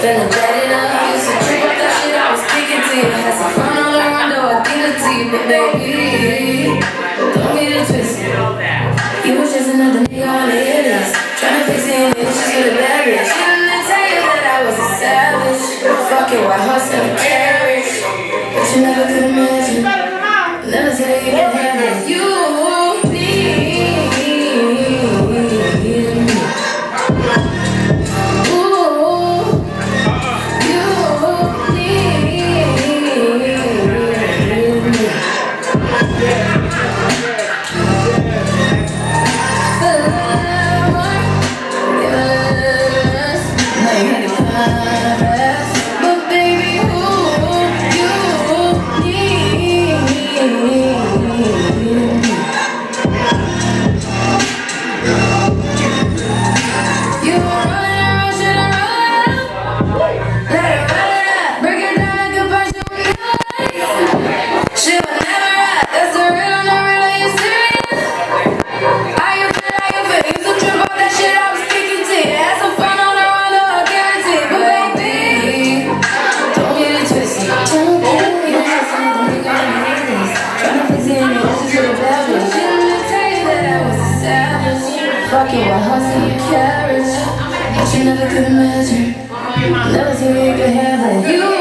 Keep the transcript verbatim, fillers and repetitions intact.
Feeling jaded up, used to trip up that shit I was kicking to you. Had some fun on the rondo, I think it to you, but baby, don't get it twisted. You was just another nigga on the hitters, tryna fix it, it's just for the bad bitch. She didn't tell you that I was a savage, fucking while hustling a carriage, but you never could imagine. Never said you could have it. You fucking while hustling your carriage, but you never could imagine. Never thought you could have it. You